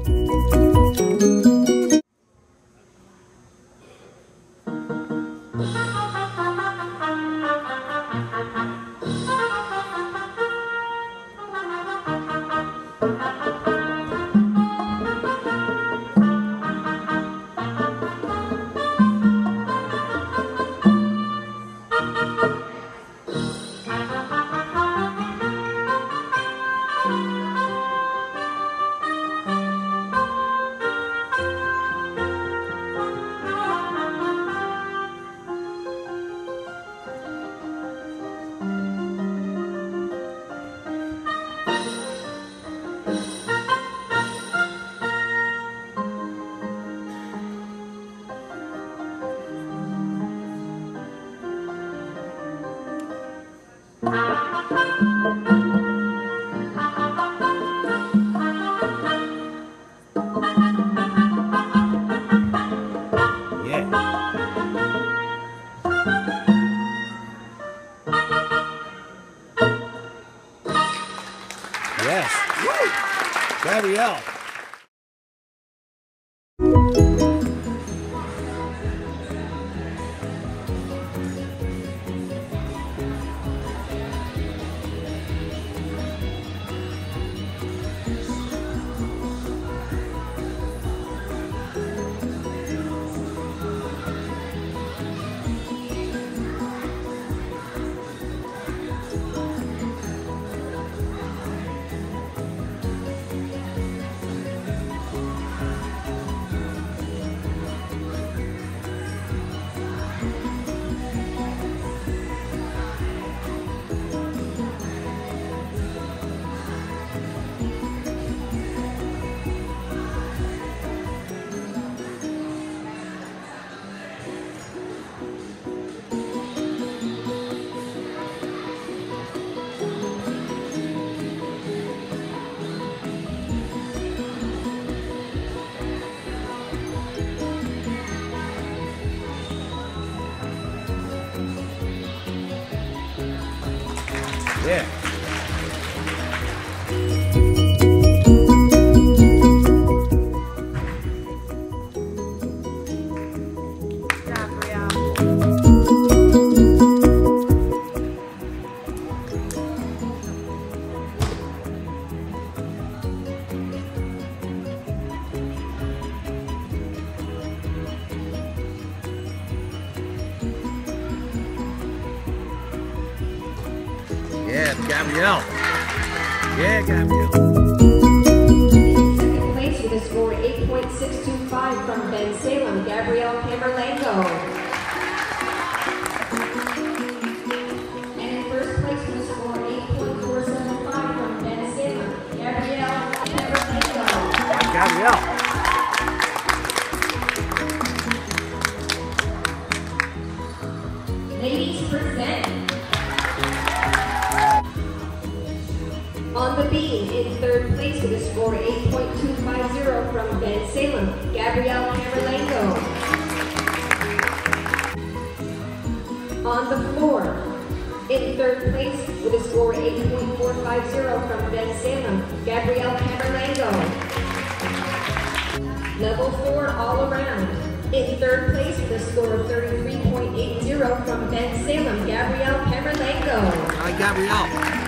Yes. Gabrielle. Yeah. Yeah, Gabrielle. Yeah, Gabrielle. Second place with a score 8.625 from Ben Salem, Gabrielle Camerlengo. And in first place with a score 8.475 from Ben Salem, Gabrielle Camerlengo. Gabrielle. Ladies present. On the beam, in third place with a score 8.250 from Ben Salem, Gabrielle Camerlengo. On the floor, in third place with a score 8.450 from Ben Salem, Gabrielle Camerlengo. Level 4 all around. In third place with a score of 33.80 from Ben Salem, Gabrielle Camerlengo. Hi, Gabrielle.